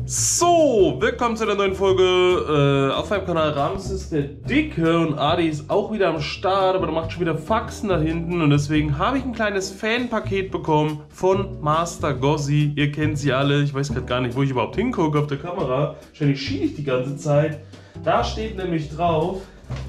So, willkommen zu einer neuen Folge auf meinem Kanal. Ramses der Dicke und Adi ist auch wieder am Start, aber der macht schon wieder Faxen da hinten und deswegen habe ich ein kleines Fanpaket bekommen von Master Gozzi. Ihr kennt sie alle, ich weiß gerade gar nicht, wo ich überhaupt hingucke auf der Kamera. Wahrscheinlich schiele ich die ganze Zeit. Da steht nämlich drauf,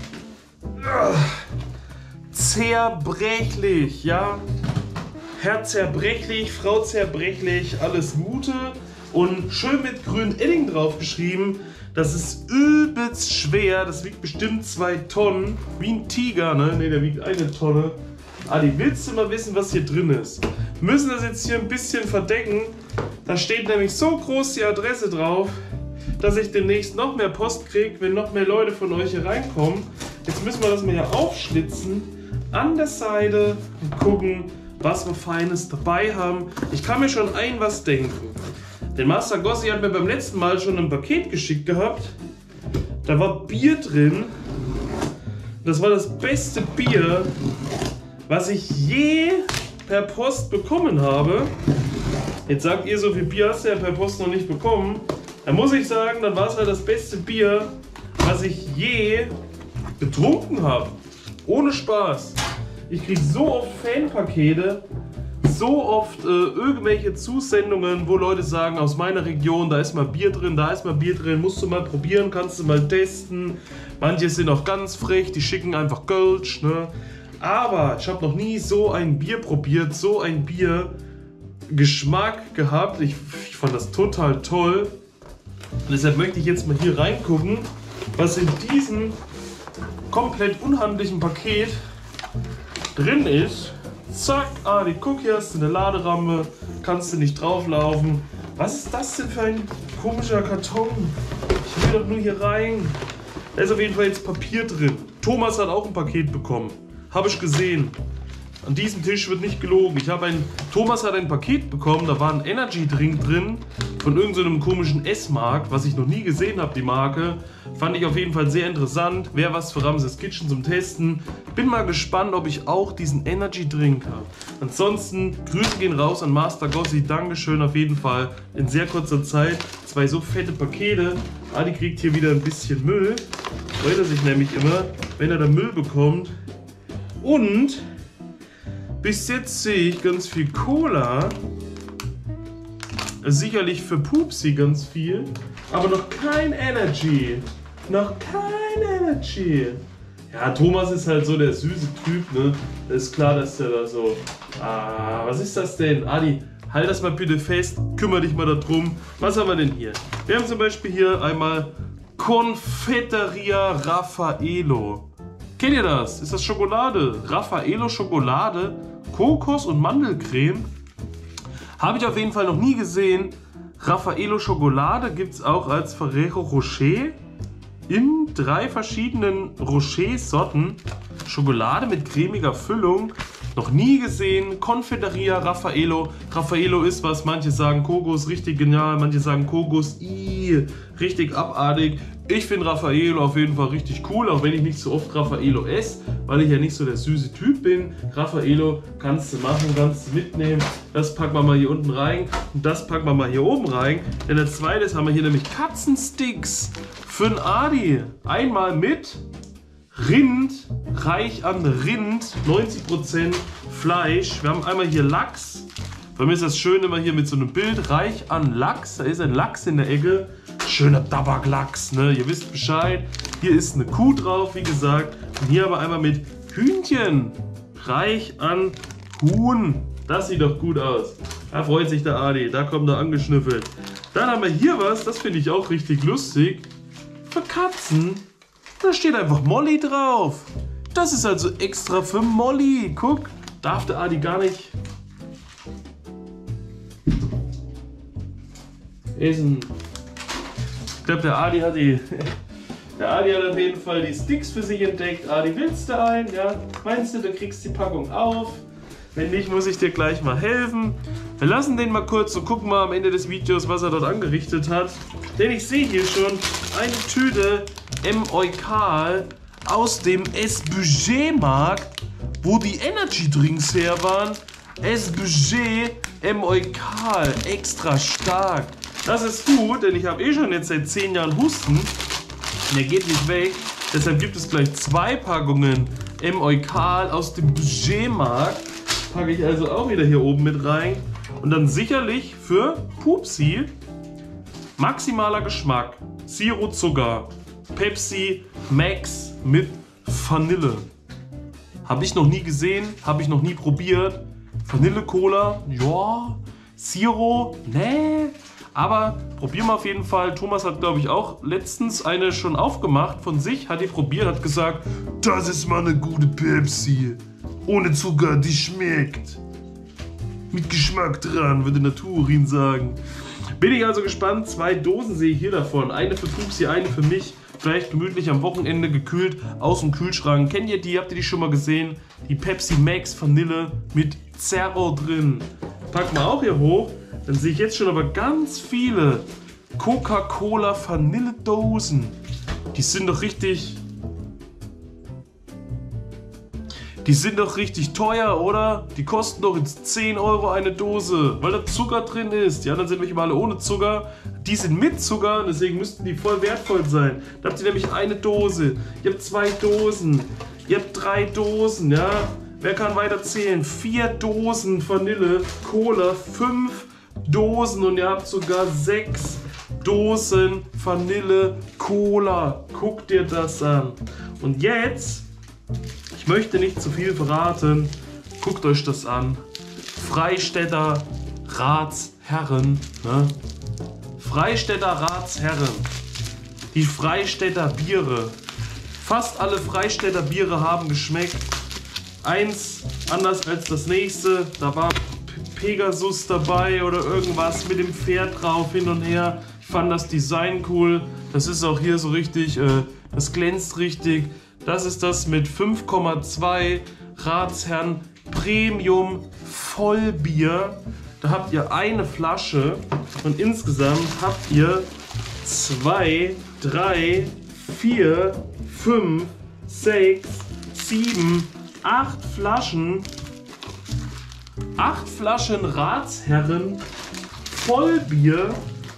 zerbrechlich, ja. Herr zerbrechlich, Frau zerbrechlich, alles Gute. Und schön mit grünem Edding drauf geschrieben. Das ist übelst schwer. Das wiegt bestimmt 2 Tonnen. Wie ein Tiger, ne? Ne, der wiegt 1 Tonne. Adi, willst du mal wissen, was hier drin ist? Wir müssen das jetzt hier ein bisschen verdecken. Da steht nämlich so groß die Adresse drauf, dass ich demnächst noch mehr Post kriege, wenn noch mehr Leute von euch hier reinkommen. Jetzt müssen wir das mal hier aufschlitzen. An der Seite und gucken, was wir Feines dabei haben. Ich kann mir schon was denken. Den Master Gozzi hat mir beim letzten Mal schon ein Paket geschickt gehabt. Da war Bier drin. Das war das beste Bier, was ich je per Post bekommen habe. Jetzt sagt ihr, so viel Bier hast du ja per Post noch nicht bekommen. Da muss ich sagen, dann war es halt das beste Bier, was ich je getrunken habe. Ohne Spaß. Ich kriege so oft Fanpakete. So oft irgendwelche Zusendungen, wo Leute sagen, aus meiner Region, da ist mal Bier drin, da ist mal Bier drin, musst du mal probieren, kannst du mal testen. Manche sind auch ganz frech, die schicken einfach Gölsch, ne? Aber ich habe noch nie so ein Bier probiert, so ein Biergeschmack gehabt. Ich fand das total toll. Und deshalb möchte ich jetzt mal hier reingucken, was in diesem komplett unhandlichen Paket drin ist. Zack, Adi, guck, hier hast du eine Laderampe, kannst du nicht drauflaufen. Was ist das denn für ein komischer Karton? Ich will doch nur hier rein. Da ist auf jeden Fall jetzt Papier drin. Thomas hat auch ein Paket bekommen. Habe ich gesehen. An diesem Tisch wird nicht gelogen. Thomas hat ein Paket bekommen, da war ein Energy Drink drin von irgendeinem komischen S-Mark, was ich noch nie gesehen habe, die Marke. Fand ich auf jeden Fall sehr interessant. Wäre was für Ramses Kitchen zum Testen. Bin mal gespannt, ob ich auch diesen Energy Drink habe. Ansonsten, Grüße gehen raus an Master Gozzi. Dankeschön auf jeden Fall. In sehr kurzer Zeit 2 so fette Pakete. Adi kriegt hier wieder ein bisschen Müll. Freut er sich nämlich immer, wenn er da Müll bekommt. Und bis jetzt sehe ich ganz viel Cola. Sicherlich für Pupsi ganz viel. Aber noch kein Energy. Noch kein Energy. Ja, Thomas ist halt so der süße Typ, ne? Das ist klar, dass der da so... Ah, was ist das denn? Adi, halt das mal bitte fest. Kümmere dich mal darum. Was haben wir denn hier? Wir haben zum Beispiel hier einmal Confeiteria Raffaello. Kennt ihr das? Ist das Schokolade? Raffaello Schokolade, Kokos und Mandelcreme. Habe ich auf jeden Fall noch nie gesehen. Raffaello Schokolade gibt es auch als Ferrero Rocher in 3 verschiedenen Rocher-Sorten. Schokolade mit cremiger Füllung. Noch nie gesehen. Confeiteria Raffaello. Raffaello ist was, manche sagen Kokos, richtig genial. Manche sagen Kokos, richtig abartig. Ich finde Raffaello auf jeden Fall richtig cool, auch wenn ich nicht so oft Raffaello esse, weil ich ja nicht so der süße Typ bin. Raffaello kannst du machen, kannst du mitnehmen. Das packen wir mal hier unten rein und das packen wir mal hier oben rein. Denn als zweites haben wir hier nämlich Katzensticks für den Adi. Einmal mit Rind, reich an Rind, 90% Fleisch. Wir haben einmal hier Lachs. Bei mir ist das schön immer hier mit so einem Bild, reich an Lachs. Da ist ein Lachs in der Ecke. Schöner Tabaklachs, ne? Ihr wisst Bescheid. Hier ist eine Kuh drauf, wie gesagt. Und hier aber einmal mit Hühnchen. Reich an Huhn. Das sieht doch gut aus. Da freut sich der Adi. Da kommt er angeschnüffelt. Dann haben wir hier was, das finde ich auch richtig lustig. Für Katzen. Da steht einfach Molly drauf. Das ist also extra für Molly. Guck, darf der Adi gar nicht essen. Ich glaube, der Adi hat auf jeden Fall die Sticks für sich entdeckt. Adi, willst du einen? Ja? Meinst du, du kriegst die Packung auf? Wenn nicht, muss ich dir gleich mal helfen. Wir lassen den mal kurz und gucken mal am Ende des Videos, was er dort angerichtet hat. Denn ich sehe hier schon eine Tüte M-Eukal aus dem S-Budget-Markt, wo die Energy Drinks her waren. S-Budget M-Eukal, extra stark. Das ist gut, denn ich habe eh schon jetzt seit 10 Jahren Husten. Der geht nicht weg. Deshalb gibt es gleich 2 Packungen M-Eukal aus dem Budgetmarkt. Packe ich also auch wieder hier oben mit rein. Und dann sicherlich für Pupsi maximaler Geschmack. Zero Zucker. Pepsi Max mit Vanille. Habe ich noch nie gesehen, habe ich noch nie probiert. Vanille-Cola, ja. Zero, nee. Aber probieren wir auf jeden Fall. Thomas hat, glaube ich, auch letztens eine schon aufgemacht von sich, hat die probiert, hat gesagt, das ist mal eine gute Pepsi. Ohne Zucker, die schmeckt. Mit Geschmack dran, würde Naturin sagen. Bin ich also gespannt. 2 Dosen sehe ich hier davon. Eine für Pupsi, eine für mich. Vielleicht gemütlich am Wochenende gekühlt aus dem Kühlschrank. Kennt ihr die? Habt ihr die schon mal gesehen? Die Pepsi Max Vanille mit Zero drin. Packen wir auch hier hoch. Dann sehe ich jetzt schon aber ganz viele Coca-Cola Vanilledosen. Die sind doch richtig... Die sind doch richtig teuer, oder? Die kosten doch jetzt 10 € eine Dose, weil da Zucker drin ist. Die anderen sind nämlich alle ohne Zucker. Die sind mit Zucker, deswegen müssten die voll wertvoll sein. Da habt ihr nämlich eine Dose, ihr habt 2 Dosen, ihr habt 3 Dosen, ja? Wer kann weiter zählen? 4 Dosen Vanille, Cola, 5 Dosen und ihr habt sogar 6 Dosen Vanille, Cola. Guckt dir das an. Und jetzt... Ich möchte nicht zu viel verraten. Guckt euch das an. Freistädter Ratsherren. Ne? Freistädter Ratsherren. Die Freistädter Biere. Fast alle Freistädter Biere haben geschmeckt. Eins anders als das nächste. Da war Pegasus dabei oder irgendwas mit dem Pferd drauf hin und her. Ich fand das Design cool. Das ist auch hier so richtig. Das glänzt richtig. Das ist das mit 5,2 Ratsherren Premium Vollbier. Da habt ihr eine Flasche und insgesamt habt ihr 2, 3, 4, 5, 6, 7, 8 Flaschen. 8 Flaschen Ratsherren Vollbier.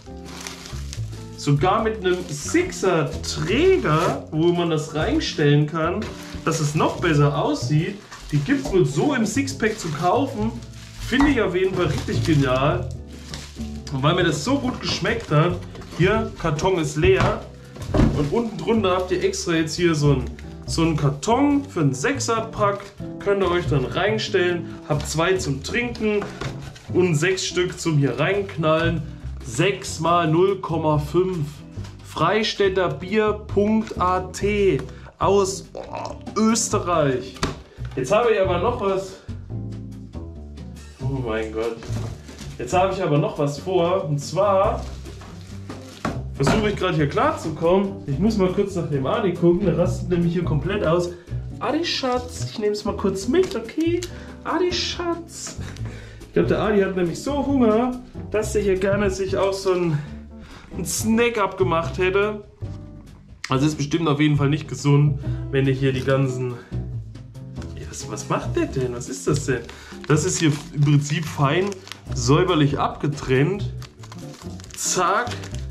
Sogar mit einem 6er Träger, wo man das reinstellen kann, dass es noch besser aussieht. Die gibt es nur so im Sixpack zu kaufen. Finde ich auf jeden Fall richtig genial. Und weil mir das so gut geschmeckt hat, hier, Karton ist leer. Und unten drunter habt ihr extra jetzt hier so einen Karton für einen 6er-Pack. Könnt ihr euch dann reinstellen. Habt 2 zum Trinken und 6 Stück zum hier reinknallen. 6 mal 0,5 Freistädterbier.at aus Österreich. Jetzt habe ich aber noch was. Oh mein Gott. Jetzt habe ich aber noch was vor. Und zwar versuche ich gerade hier klar zu kommen. Ich muss mal kurz nach dem Adi gucken. Der rastet nämlich hier komplett aus. Adi Schatz, ich nehme es mal kurz mit, okay? Adi Schatz. Ich glaube, der Adi hat nämlich so Hunger, dass er hier gerne sich auch so einen Snack abgemacht hätte. Also ist bestimmt auf jeden Fall nicht gesund, wenn ihr hier die ganzen... Ja, was macht der denn? Was ist das denn? Das ist hier im Prinzip fein säuberlich abgetrennt. Zack.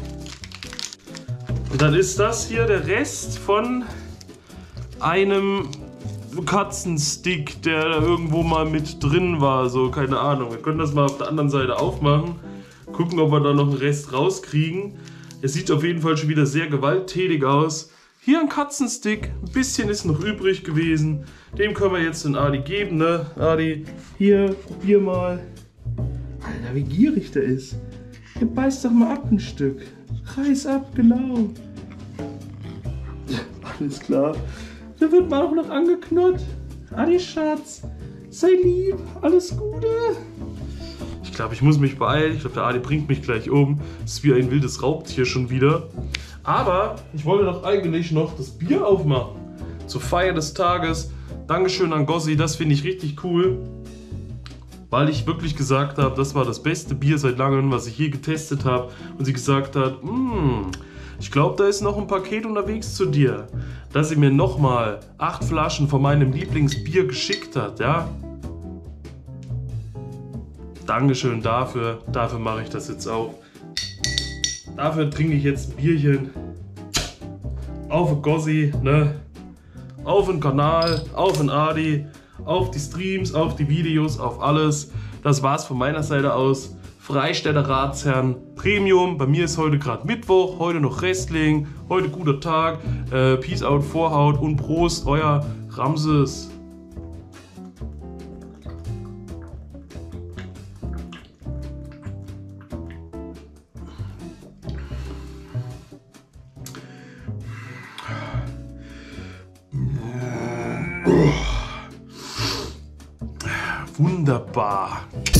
Und dann ist das hier der Rest von einem Katzenstick, der da irgendwo mal mit drin war, so, keine Ahnung. Wir können das mal auf der anderen Seite aufmachen, gucken, ob wir da noch einen Rest rauskriegen. Es sieht auf jeden Fall schon wieder sehr gewalttätig aus. Hier ein Katzenstick, ein bisschen ist noch übrig gewesen. Dem können wir jetzt den Adi geben, ne? Adi, hier, probier mal. Alter, wie gierig der ist. Hier, beiß doch mal ab ein Stück. Reiß ab, genau. Alles klar. Da wird man auch noch angeknurrt. Adi Schatz, sei lieb, alles Gute. Ich glaube, ich muss mich beeilen. Ich glaube, der Adi bringt mich gleich um. Das ist wie ein wildes Raubtier schon wieder. Aber ich wollte doch eigentlich noch das Bier aufmachen. Zur Feier des Tages. Dankeschön an Gossi, das finde ich richtig cool. Weil ich wirklich gesagt habe, das war das beste Bier seit langem, was ich je getestet habe. Und sie gesagt hat, ich glaube, da ist noch ein Paket unterwegs zu dir. Dass sie mir nochmal 8 Flaschen von meinem Lieblingsbier geschickt hat, ja. Dankeschön dafür. Dafür mache ich das jetzt auch. dafür trinke ich jetzt ein Bierchen. Auf den Gossi, ne? Auf den Kanal, auf den Adi, auf die Streams, auf die Videos, auf alles. Das war's von meiner Seite aus. Freistädter Ratsherrn Premium. Bei mir ist heute gerade Mittwoch, heute noch Wrestling, heute guter Tag. Peace out, Vorhaut und Prost, euer Ramses. Wunderbar.